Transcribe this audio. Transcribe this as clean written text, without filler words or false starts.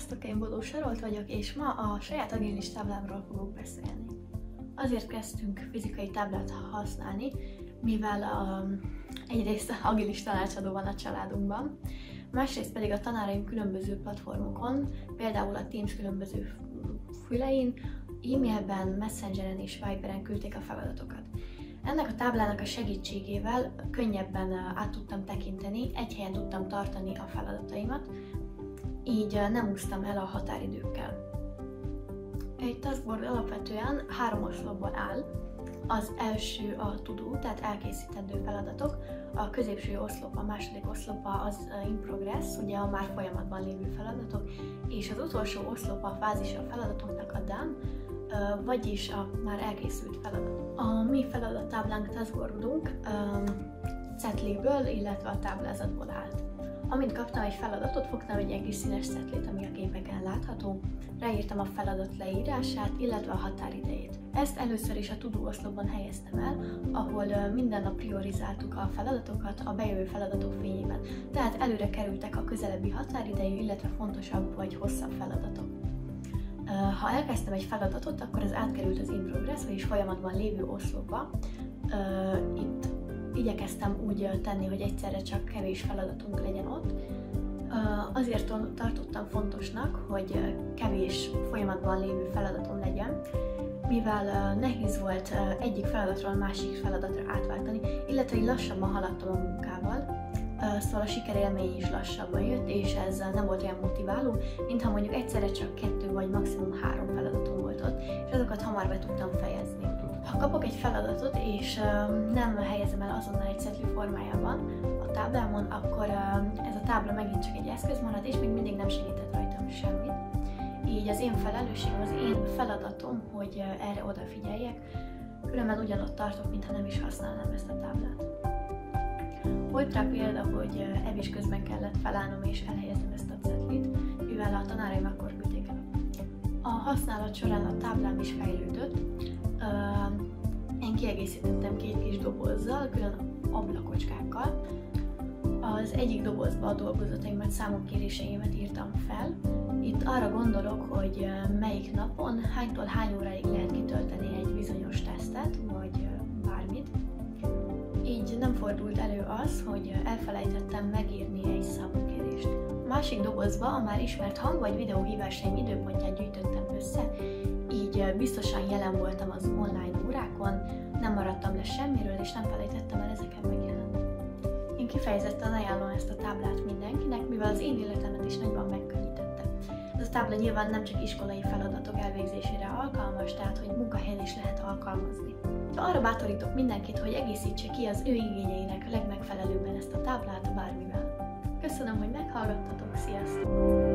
Sziasztok, én Bodó Sarolt vagyok, és ma a saját agilis táblámról fogok beszélni. Azért kezdtünk fizikai táblát használni, mivel egyrészt agilis tanácsadó van a családunkban, másrészt pedig a tanáraim különböző platformokon, például a Teams különböző fülein, e-mailben, Messengeren és Viberen küldték a feladatokat. Ennek a táblának a segítségével könnyebben át tudtam tekinteni, egy helyen tudtam tartani a feladataimat, így nem úsztam el a határidőkkel. Egy taskboard alapvetően 3 oszlopból áll. Az első a to-do, tehát elkészítendő feladatok, a középső oszlop, a második oszlopa az in progress, ugye a már folyamatban lévő feladatok, és az utolsó oszlop a fázis a feladatoknak a done, vagyis a már elkészült feladat. A mi feladattáblánk taskboardunk cetliből, illetve a táblázatból állt. Amint kaptam egy feladatot, fogtam egy egész színes cetlét, ami a képeken látható, ráírtam a feladat leírását, illetve a határidejét. Ezt először is a to-do oszlopban helyeztem el, ahol minden nap priorizáltuk a feladatokat a bejövő feladatok fényében, tehát előre kerültek a közelebbi határidejű, illetve fontosabb vagy hosszabb feladatok. Ha elkezdtem egy feladatot, akkor az átkerült az in progress, vagyis folyamatban lévő oszlopba. Itt igyekeztem úgy tenni, hogy egyszerre csak kevés feladatunk legyen ott. Azért tartottam fontosnak, hogy kevés folyamatban lévő feladatom legyen, mivel nehéz volt egyik feladatról másik feladatra átváltani, illetve így lassabban haladtam a munkával, szóval a sikerélmény is lassabban jött, és ez nem volt olyan motiváló, mintha mondjuk egyszerre csak 2 vagy maximum 3 feladatom volt ott, és azokat hamar be tudtam fejezni. Ha kapok egy feladatot, és nem helyezem el azonnal egy cetli formájában a táblámon, akkor ez a tábla megint csak egy eszköz marad, és még mindig nem segített rajtam semmit. Így az én felelősségem, az én feladatom, hogy erre odafigyeljek, különben ugyanott tartok, mintha nem is használnám ezt a táblát. Volt rá példa, hogy evés közben kellett felállnom és elhelyeznem ezt a cetlit, mivel a tanáraim akkor küldték el. A használat során a táblám is fejlődött. Én kiegészítettem 2 kis dobozzal, külön ablakocskákkal. Az egyik dobozba a dolgozataimat, számokéréseimet írtam fel. Itt arra gondolok, hogy melyik napon, hánytól hány óráig lehet kitölteni egy bizonyos tesztet, vagy bármit. Így nem fordult elő az, hogy elfelejtettem megírni egy számokérést. A másik dobozba a már ismert hang- vagy videóhívásaim időpontját gyűjtöttem össze, így biztosan jelen voltam az online órákon, nem maradtam le semmiről, és nem felejtettem el ezeken megjelenni. Én kifejezetten ajánlom ezt a táblát mindenkinek, mivel az én életemet is nagyban megkönnyítette. Ez a tábla nyilván nem csak iskolai feladatok elvégzésére alkalmas, tehát hogy munkahelyen is lehet alkalmazni. Arra bátorítok mindenkit, hogy egészítse ki az ő igényeinek legmegfelelőbben ezt a táblát bármivel. Köszönöm, hogy meghallgattatok, sziasztok!